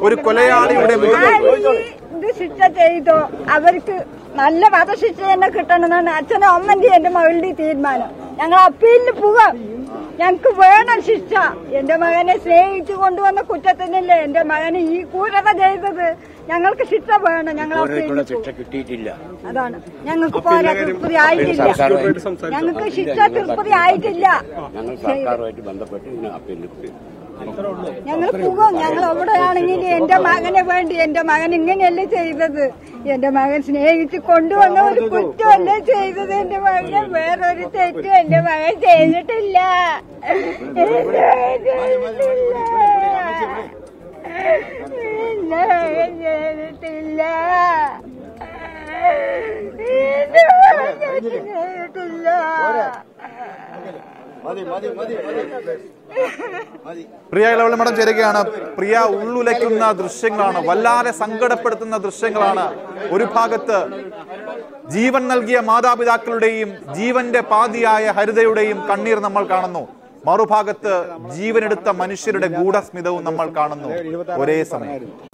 ഒരു കൊലയാളിയുടെ ഇത് ശിക്ഷ ചെയ്തോ അവർക്ക് നല്ല വധശിക്ഷ തന്നെ കിട്ടണമെന്നാണ് അച്ഛനും അമ്മന്റെയും എന്റെ മകളുടെ തീരുമാനം. ഞങ്ങൾ അപ്പീലിന് പോകാം. ഞങ്ങക്ക് വേണം ശിക്ഷ. എന്റെ മകനെ സ്നേഹിച്ചു കൊണ്ടുവന്ന കുറ്റത്തിനല്ലേ എന്റെ മകന് ഈ ക്രൂരത ചെയ്തത്. ഞങ്ങൾക്ക് ശിക്ഷ വേണം. ഞങ്ങൾ അതാണ് ഞങ്ങൾക്ക് പോരാ, തൃപ്തി ആയിട്ടില്ല. ഞങ്ങൾക്ക് ശിക്ഷ തൃപ്തി ആയിട്ടില്ല. ഞങ്ങൾ പോകും. ഞങ്ങൾ എവിടെയാണെങ്കിൽ എന്റെ മകനെ വേണ്ടി, എന്റെ മകൻ ഇങ്ങനെയല്ലേ ചെയ്തത്. എന്റെ മകൻ സ്നേഹിച്ച് കൊണ്ടുവന്ന ഒരു കുറ്റമല്ലേ ചെയ്തത്. എന്റെ മകനെ വേറൊരു തെറ്റും എന്റെ മകൻ ചെയ്തിട്ടില്ല. ചെയ്തിട്ടില്ല. പ്രിയ ഇളവള്ളി മഠം ചേരുകയാണ്. പ്രിയ, ഉള്ളുലയ്ക്കുന്ന ദൃശ്യങ്ങളാണ്, വല്ലാതെ സങ്കടപ്പെടുത്തുന്ന ദൃശ്യങ്ങളാണ്. ഒരു ഭാഗത്ത് ജീവൻ നൽകിയ മാതാപിതാക്കളുടെയും ജീവന്റെ പാതിയായ ഹരിതയുടെയും കണ്ണീർ നമ്മൾ കാണുന്നു. മറുഭാഗത്ത് ജീവനെടുത്ത മനുഷ്യരുടെ ഗൂഢസ്മിതവും നമ്മൾ കാണുന്നു ഒരേ സമയം.